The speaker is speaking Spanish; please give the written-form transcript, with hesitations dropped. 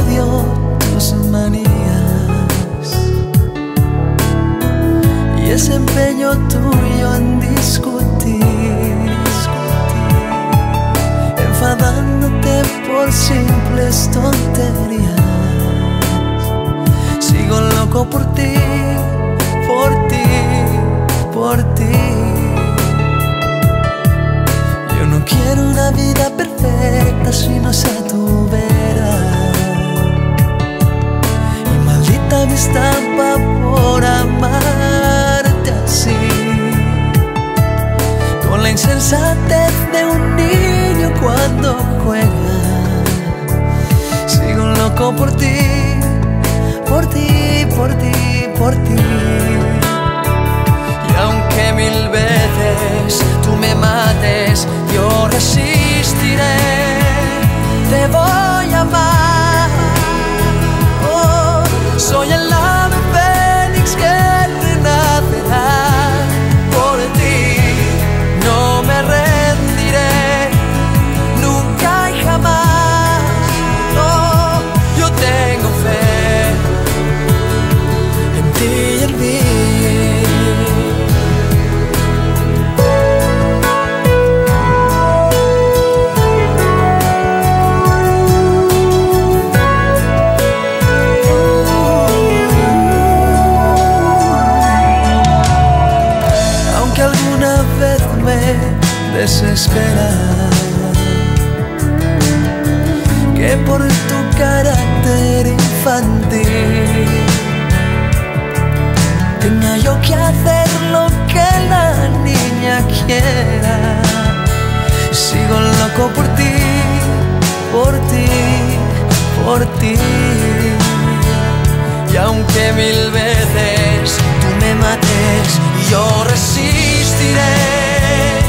odio tus manías y ese empeño tuyo en discutir, enfadándote por simples tonterías. Sigo loco por ti, por ti, por ti. Yo no quiero una vida perfecta si no es a tu vera. Y maldita mi estampa por amarte así, con la insensatez de un niño cuando juega. Sigo loco por ti, por ti, por ti, por ti. Y aunque mil veces tú me mates, yo resistiré, te voy a amar. Oh, soy el ave fénix que renacerá. Por ti no me rendiré, nunca y jamás. No, yo tengo fe en ti y en mí. Aunque alguna vez me desespera que por tu carácter infantil tenga yo que hacer lo que la niña quiera. Sigo loco por ti, por ti, por ti. Y aunque mil veces tú me mates, yo resistiré,